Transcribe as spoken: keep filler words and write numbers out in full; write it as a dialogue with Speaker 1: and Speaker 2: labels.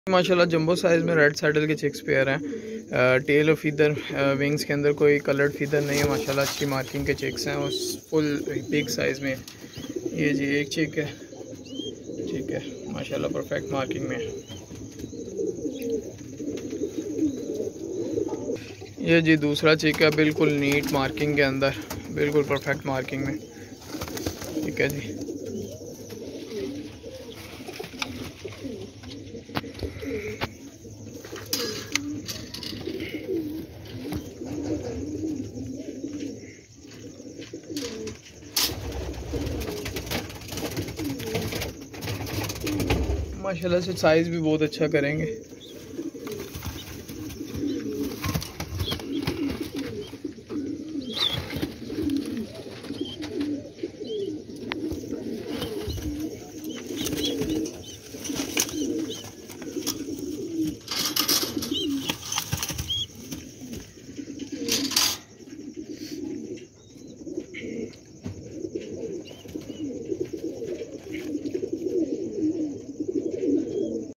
Speaker 1: माशाल्लाह jumbo size में red saddle के चिक्स पेयर हैं। टेल और फीदर विंग्स के अंदर कोई कलर्ड फीदर नहीं है माशाल्लाह, अच्छी मार्किंग के चिक्स हैं और फुल बिग साइज़ में। ये जी एक चिक है, ठीक है माशाल्लाह परफेक्ट मार्किंग में। ये जी दूसरा चिक है, बिल्कुल नीट मार्किंग के अंदर, बिल्कुल परफेक्ट मार्किंग में, ठीक है जी। माशाल्लाह से साइज़ भी बहुत अच्छा करेंगे।